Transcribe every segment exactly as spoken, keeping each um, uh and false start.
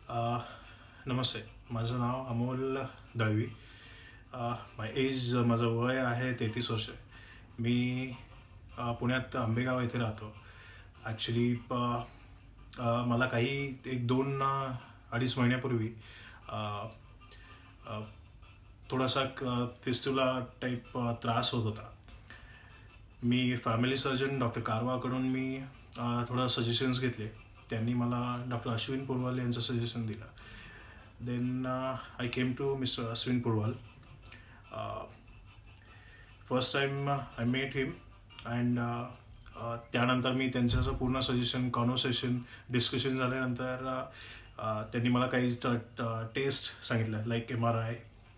अ, नमस्ते. माझं नाव अमोल दळवी. माय एज माझं वय आहे तेहतीस वर्ष. मी अ, पुण्यात आंबेगाव येथे राहतो. ॲक्च्युली मला काही एक दोन अ, अडीच महिन्यापूर्वी अ, अ, थोडासा फिस्टुला टाईप त्रास होत होता. मी फॅमिली सर्जन डॉक्टर कारवाकडून मी अ, थोडं सजेशन्स घेतले. त्यांनी मला डॉक्टर अश्विन पुरवाल यांचं सजेशन दिलं. Then I came to mister Ashwin Purwal. First time I met him and त्यानंतर मी त्यांचं पूर्ण सजेशन कॉन्व्हर्सेशन डिस्कशन झाल्यानंतर uh, त्यांनी मला काही टेस्ट सांगितलं लाईक एम आर आय.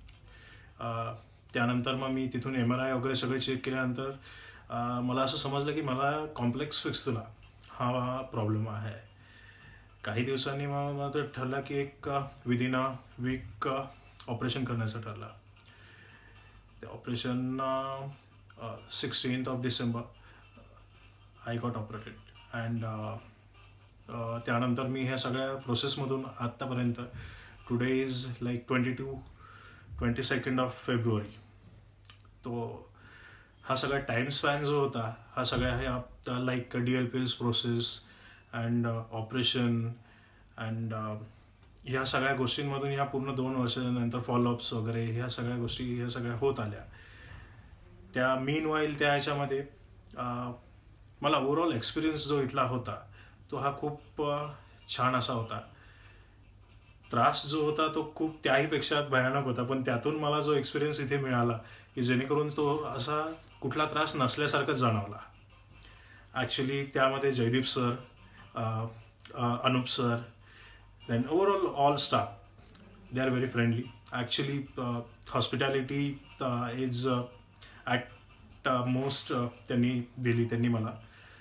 त्यानंतर मग मी तिथून एम आर आय वगैरे सगळे चेक केल्यानंतर uh, मला असं समजलं की मला कॉम्प्लेक्स फिस्टुला हा प्रॉब्लेम आहे. काही दिवसांनी मग मला तर ठरलं की एक विदिन अ वीक ऑपरेशन करायचं ठरलं. ते operation sixteenth of December I got operated and त्यानंतर मी ह्या सगळ्या प्रोसेसमधून आत्तापर्यंत today is like twenty two twenty second of February. तो हा सगळा टाईम स्पॅन जो होता हा सगळ्या ह्या like D L P L's process and operation and ह्या सगळ्या गोष्टींमधून ह्या पूर्ण दोन वर्षानंतर फॉलोअप्स वगैरे ह्या सगळ्या गोष्टी ह्या सगळ्या होत आल्या. त्या मीन वाईल त्या ह्याच्यामध्ये मला ओव्हरऑल एक्सपिरियन्स जो इथला होता तो हा खूप छान असा होता. त्रास जो होता तो खूप त्याहीपेक्षा भयानक होता, पण त्यातून मला जो एक्सपिरियन्स इथे मिळाला की जेणेकरून तो असा कुठला त्रास नसल्यासारखंच जाणवला. ॲक्च्युली त्यामध्ये Jaydeep sir, Anup sir, then overall all staff they are very friendly. Actually hospitality is at most त्यांनी दिली त्यांनी मला.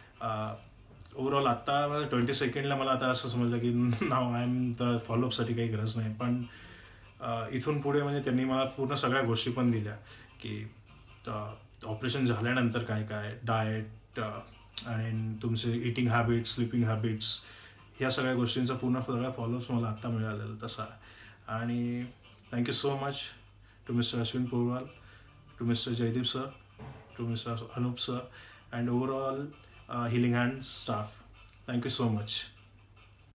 ओव्हरऑल आत्ता ट्वेंटी सेकंडला मला आता असं समजलं की नाव आय एम द फॉलोअपसाठी काही गरज नाही, पण इथून पुढे म्हणजे त्यांनी मला पूर्ण सगळ्या गोष्टी पण दिल्या की ऑपरेशन झाल्यानंतर काय काय डाएट आणि तुमचे इटिंग हॅबिट्स, स्लिपिंग हॅबिट्स ह्या सगळ्या गोष्टींचा पूर्ण सगळ्या फॉलोअप्स मला आत्ता मिळालेला तसा. आणि thank you so much to mister Ashwin Purwal, to mister Jaydeep sir, to mister Anup sir, and overall uh, Healing Hands staff. Thank you so much.